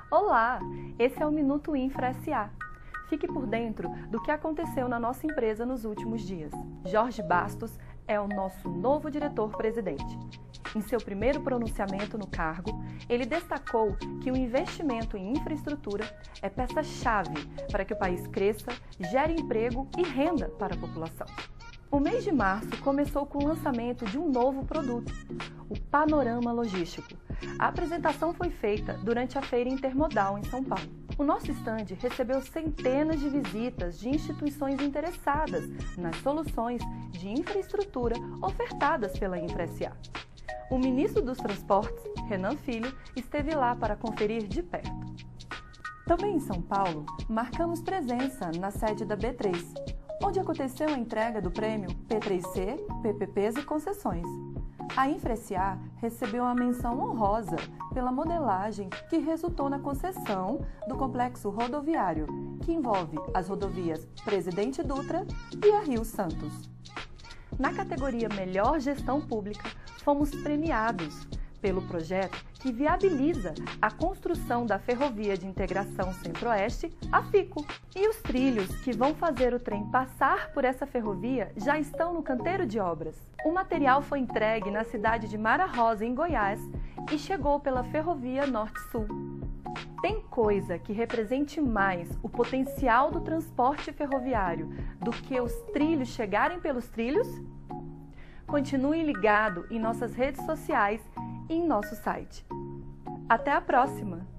Olá, esse é o Minuto Infra SA. Fique por dentro do que aconteceu na nossa empresa nos últimos dias. Jorge Bastos é o nosso novo diretor-presidente. Em seu primeiro pronunciamento no cargo, ele destacou que o investimento em infraestrutura é peça-chave para que o país cresça, gere emprego e renda para a população. O mês de março começou com o lançamento de um novo produto, o Panorama Logístico. A apresentação foi feita durante a Feira Intermodal em São Paulo. O nosso estande recebeu centenas de visitas de instituições interessadas nas soluções de infraestrutura ofertadas pela InfraSA. O ministro dos Transportes, Renan Filho, esteve lá para conferir de perto. Também em São Paulo, marcamos presença na sede da B3, onde aconteceu a entrega do prêmio P3C, PPPs e concessões. A InfraSA recebeu uma menção honrosa pela modelagem que resultou na concessão do complexo rodoviário, que envolve as rodovias Presidente Dutra e a Rio Santos. Na categoria Melhor Gestão Pública, fomos premiados pelo projeto que viabiliza a construção da Ferrovia de Integração Centro-Oeste, a FICO. E os trilhos que vão fazer o trem passar por essa ferrovia já estão no canteiro de obras. O material foi entregue na cidade de Mara Rosa, em Goiás, e chegou pela Ferrovia Norte-Sul. Tem coisa que represente mais o potencial do transporte ferroviário do que os trilhos chegarem pelos trilhos? Continue ligado em nossas redes sociais e em nosso site. Até a próxima!